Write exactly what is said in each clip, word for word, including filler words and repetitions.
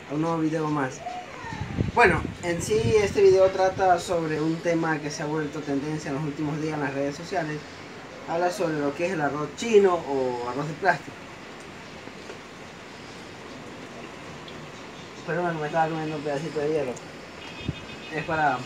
a un nuevo video más. Bueno, en sí este video trata sobre un tema que se ha vuelto tendencia en los últimos días en las redes sociales. Habla sobre lo que es el arroz chino o arroz de plástico. Pero bueno, me estaba comiendo un pedacito de hielo. Es para...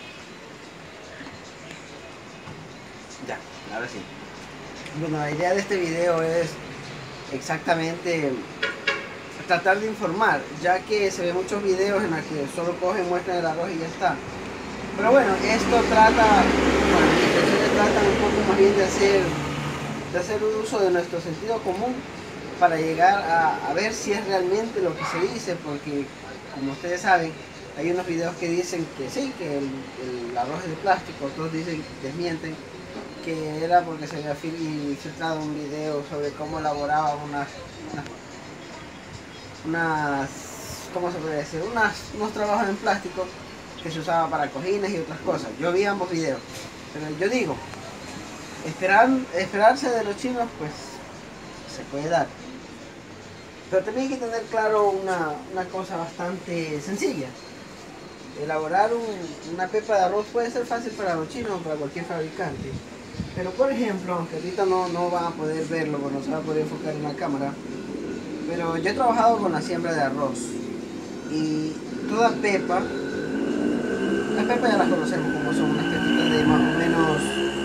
Ya, ahora sí. Bueno, la idea de este video es exactamente tratar de informar, ya que se ven muchos videos en los que solo cogen, muestran el arroz y ya está. Pero bueno, esto trata, bueno, mis intenciones tratan un poco más bien de hacer, de hacer un uso de nuestro sentido común para llegar a, a ver si es realmente lo que se dice, porque como ustedes saben, hay unos videos que dicen que sí, que el, el arroz es de plástico, otros dicen, desmienten, que era porque se había filtrado un video sobre cómo elaboraba unas, unas, unas ¿cómo se puede decir? Unas, unos trabajos en plástico que se usaba para cojines y otras cosas. Yo vi ambos videos, pero yo digo, esperar, esperarse de los chinos, pues se puede dar. Pero también hay que tener claro una, una cosa bastante sencilla. Elaborar un, una pepa de arroz puede ser fácil para los chinos o para cualquier fabricante. Pero por ejemplo, aunque ahorita no, no van a poder verlo, porque no se va a poder enfocar en la cámara, pero yo he trabajado con la siembra de arroz. Y toda pepa, las pepas ya las conocemos como son, unas pepitas de más o menos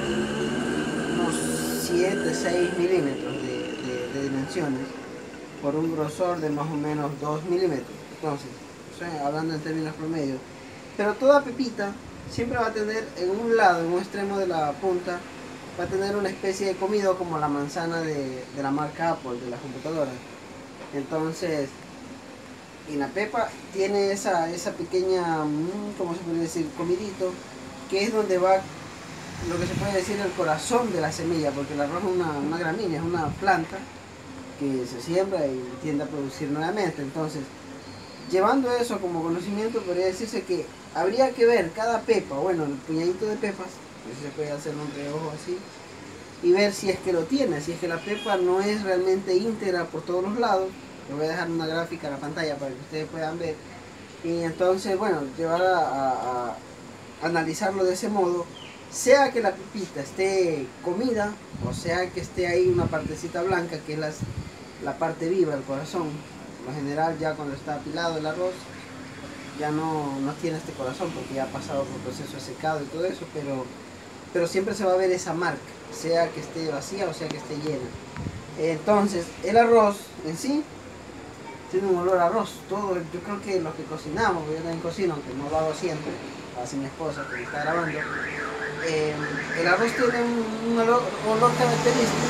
unos siete, seis milímetros de, de, de dimensiones, por un grosor de más o menos dos milímetros. Entonces, hablando en términos promedio, pero toda pepita siempre va a tener en un lado, en un extremo de la punta, va a tener una especie de comido como la manzana de, de la marca Apple, de la computadora. Entonces, y la pepa tiene esa, esa pequeña, ¿cómo se puede decir? Comidito, que es donde va lo que se puede decir el corazón de la semilla, porque el arroz es una, una gramínea, es una planta que se siembra y tiende a producir nuevamente. Entonces, llevando eso como conocimiento, podría decirse que habría que ver cada pepa, bueno, el puñadito de pepas, pues se puede hacer un reojo así, y ver si es que lo tiene, si es que la pepa no es realmente íntegra por todos los lados. Les voy a dejar una gráfica en la pantalla para que ustedes puedan ver. Y entonces, bueno, llevar a, a, a analizarlo de ese modo, sea que la pepita esté comida, o sea que esté ahí una partecita blanca, que es la, la parte viva, el corazón. Por lo general, ya cuando está apilado el arroz, ya no, no tiene este corazón porque ya ha pasado por proceso de secado y todo eso, pero, pero siempre se va a ver esa marca, sea que esté vacía o sea que esté llena. Entonces, el arroz en sí tiene un olor a arroz. Todo, yo creo que los que cocinamos, yo también cocino, aunque no lo hago siempre, lo hace mi esposa que me está grabando, eh, el arroz tiene un, un olor, olor característico.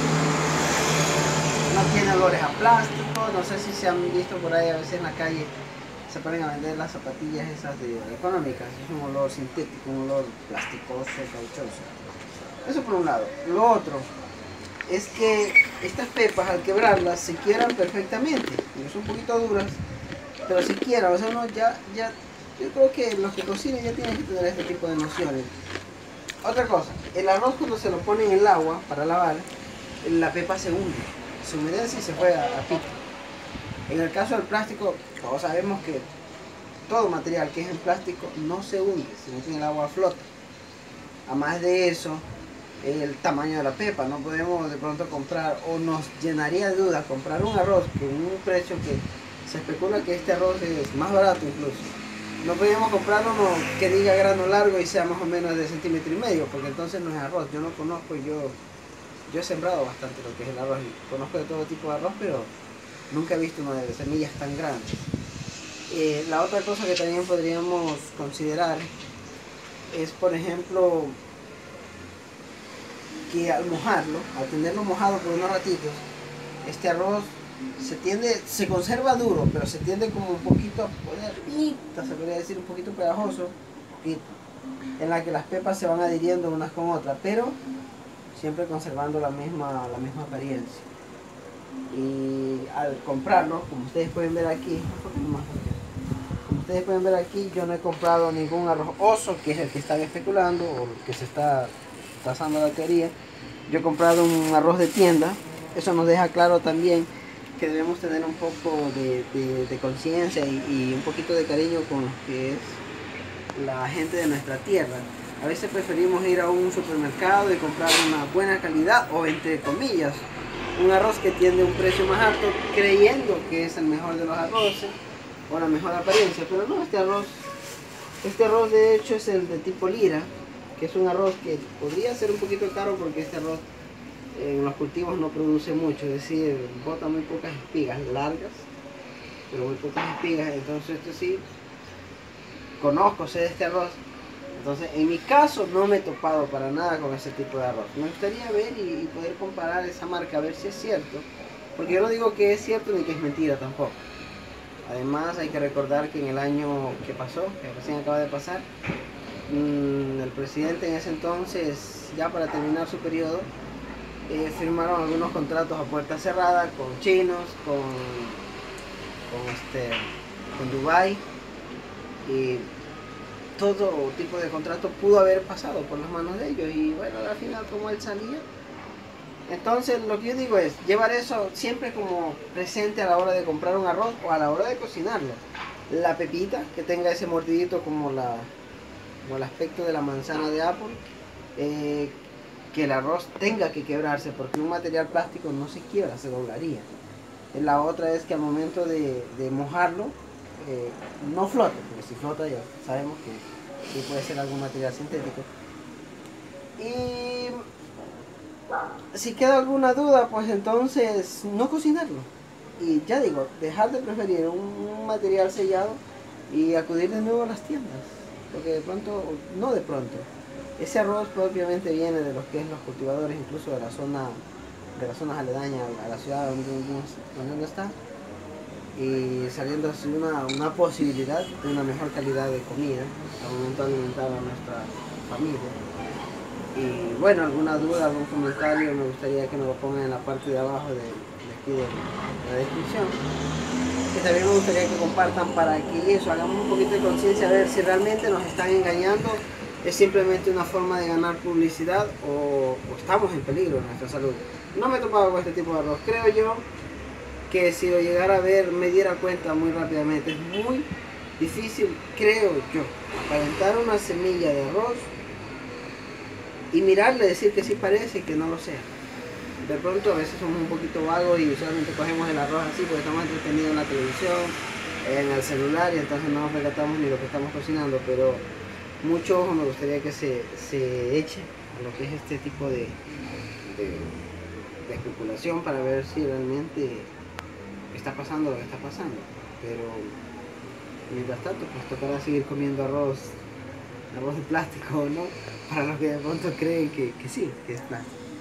No tiene olores a plástico. No sé si se han visto por ahí a veces en la calle, se ponen a vender las zapatillas esas de, de económicas. Es un olor sintético, un olor plasticoso, cauchoso. Eso por un lado. Lo otro es que estas pepas, al quebrarlas, se quiebran perfectamente. Son un poquito duras, pero se quiebran. O sea, uno ya, ya, yo creo que los que cocinan ya tienen que tener este tipo de nociones. Otra cosa, el arroz cuando se lo pone en el agua para lavar, la pepa se hunde, se humedece y se fue a, a pico. En el caso del plástico, todos sabemos que todo material que es en plástico no se hunde, sino que en el agua flota. Además de eso, el tamaño de la pepa, no podemos de pronto comprar, o nos llenaría de dudas comprar un arroz con un precio que se especula que este arroz es más barato incluso. No podemos comprar uno que diga grano largo y sea más o menos de centímetro y medio, porque entonces no es arroz. Yo no conozco, yo, yo he sembrado bastante lo que es el arroz, y conozco de todo tipo de arroz, pero nunca he visto uno de semillas tan grandes. Eh, la otra cosa que también podríamos considerar es, por ejemplo, que al mojarlo, al tenerlo mojado por unos ratitos, este arroz se tiende, se conserva duro, pero se tiende como un poquito, se podría decir un poquito pegajoso, poquito, en la que las pepas se van adhiriendo unas con otras, pero siempre conservando la misma, la misma apariencia. Y al comprarlo, como ustedes pueden ver aquí, como ustedes pueden ver aquí, yo no he comprado ningún arroz oso, que es el que están especulando, o el que se está pasando la teoría. Yo he comprado un arroz de tienda. Eso nos deja claro también que debemos tener un poco de, de, de conciencia y, y un poquito de cariño con lo que es la gente de nuestra tierra. A veces preferimos ir a un supermercado y comprar una buena calidad, o entre comillas, un arroz que tiene un precio más alto, creyendo que es el mejor de los arroces o la mejor apariencia, pero no, este arroz, este arroz de hecho es el de tipo lira, que es un arroz que podría ser un poquito caro porque este arroz en los cultivos no produce mucho, es decir, bota muy pocas espigas largas, pero muy pocas espigas. Entonces este sí, conozco, sé de este arroz. Entonces en mi caso no me he topado para nada con ese tipo de arroz. Me gustaría ver y, y poder comparar esa marca, a ver si es cierto, porque yo no digo que es cierto ni que es mentira tampoco. Además hay que recordar que en el año que pasó, que recién acaba de pasar, mmm, el presidente en ese entonces, ya para terminar su periodo, eh, firmaron algunos contratos a puerta cerrada con chinos, con, con, este, con Dubái, y todo tipo de contrato pudo haber pasado por las manos de ellos, y bueno, al final como él salía. Entonces lo que yo digo es llevar eso siempre como presente a la hora de comprar un arroz o a la hora de cocinarlo. La pepita, que tenga ese mordidito como, la, como el aspecto de la manzana de Apple. Eh, que el arroz tenga que quebrarse, porque un material plástico no se quiebra, se doblaría. La otra es que al momento de, de mojarlo, eh, no flote, porque si flota ya sabemos que sí puede ser algún material sintético. Y si queda alguna duda, pues entonces no cocinarlo. Y ya digo, dejar de preferir un material sellado y acudir de nuevo a las tiendas. Porque de pronto, no de pronto, ese arroz propiamente viene de los que es los cultivadores, incluso de la zona, de las zonas aledañas a la ciudad donde uno, donde uno está. Y saliendo así una, una posibilidad de una mejor calidad de comida al momento de alimentar a nuestra familia. Y bueno, alguna duda, algún comentario, me gustaría que nos lo pongan en la parte de abajo de, de aquí de, de la descripción. Que también me gustaría que compartan para que eso, hagamos un poquito de conciencia a ver si realmente nos están engañando, es simplemente una forma de ganar publicidad o, o estamos en peligro en nuestra salud. No me he topado con este tipo de arroz, creo yo que si lo llegara a ver me diera cuenta muy rápidamente. Es muy difícil, creo yo, aparentar una semilla de arroz y mirarle, decir que sí parece y que no lo sea. De pronto a veces somos un poquito vagos y usualmente cogemos el arroz así porque estamos entretenidos en la televisión, en el celular, y entonces no nos percatamos ni lo que estamos cocinando, pero mucho ojo me gustaría que se, se eche a lo que es este tipo de, de, de especulación para ver si realmente está pasando lo que está pasando. Pero mientras tanto pues tocará seguir comiendo arroz, arroz de plástico, ¿no? Para los que de pronto creen que, que sí, que es plástico.